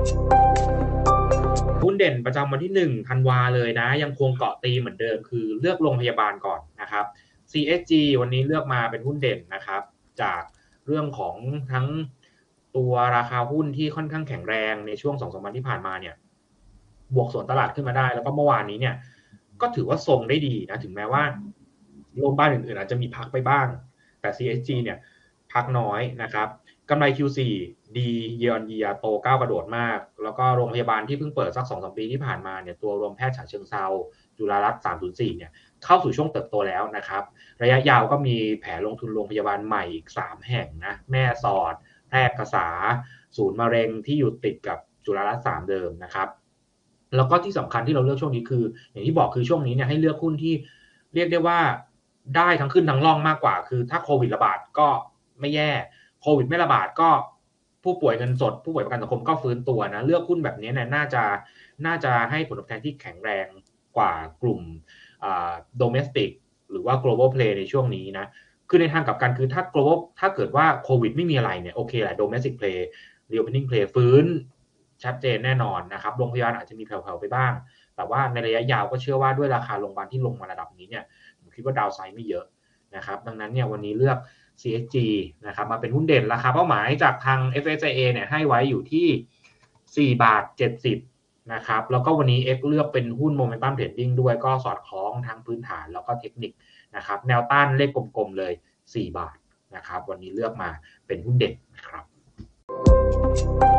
หุ้นเด่นประจำวันที่1ธันวาเลยนะยังคงเกาะธีมเหมือนเดิมคือเลือกโรงพยาบาลก่อนนะครับ CSG วันนี้เลือกมาเป็นหุ้นเด่นนะครับจากเรื่องของทั้งตัวราคาหุ้นที่ค่อนข้างแข็งแรงในช่วง 2-3 วันที่ผ่านมาเนี่ยบวกสวนตลาดขึ้นมาได้แล้วก็เมื่อวานนี้เนี่ยก็ถือว่าทรงได้ดีนะถึงแม้ว่าโรงพยาบาลอื่นๆอาจจะมีพักไปบ้างแต่ CSG เนี่ยพักน้อยนะครับกำไร Q4 ดี year on year โตก้าวกระโดดมากแล้วก็โรงพยาบาลที่เพิ่งเปิดสัก 2-3 ปีที่ผ่านมาเนี่ยตัวรวมแพทย์ฉะเชิงเทราจุฬารัตน์304เนี่ยเข้าสู่ช่วงเติบโตแล้วนะครับระยะยาวก็มีแผนลงทุนโรงพยาบาลใหม่อีก3แห่งนะแม่สอดแพร่กษาศูนย์มะเร็งที่อยู่ติดกับจุฬารัตน์3เดิมนะครับแล้วก็ที่สำคัญที่เราเลือกช่วงนี้คืออย่างที่บอกคือช่วงนี้เนี่ยให้เลือกหุ้นที่เรียกได้ว่าได้ทั้งขึ้นทั้งล่องมากกว่าคือถ้าโควิดระบาดก็ไม่แย่โควิดไม่ระบาดก็ผู้ป่วยเงินสดผู้ป่วยประกันสังคมก็ฟื้นตัวนะเลือกหุ้นแบบนี้เนี่ยน่าจะให้ผลตอบแทนที่แข็งแรงกว่ากลุ่มdomestic หรือว่า global play ในช่วงนี้นะคือในทางกลับกันคือถ้า global ถ้าเกิดว่าโควิดไม่มีอะไรเนี่ยโอเคแหละ domestic play reopening play ฟื้นชัดเจนแน่นอนนะครับโรงพยาบาลอาจจะมีแผ่วๆไปบ้างแต่ว่าในระยะยาวก็เชื่อว่าด้วยราคาโรงพยาบาลที่ลงมาระดับนี้เนี่ยผมคิดว่าดาวไซด์ไม่เยอะนะครับดังนั้นเนี่ยวันนี้เลือก CSG นะครับมาเป็นหุ้นเด่นราคาเป้าหมายจากทาง FSIA เนี่ยให้ไว้อยู่ที่4.70 บาทนะครับแล้วก็วันนี้ X เลือกเป็นหุ้น Momentum Trading ด้วยก็สอดคล้องทั้งพื้นฐานแล้วก็เทคนิคนะครับแนวต้านเลขกลมๆเลย4 บาทนะครับวันนี้เลือกมาเป็นหุ้นเด่นนะครับ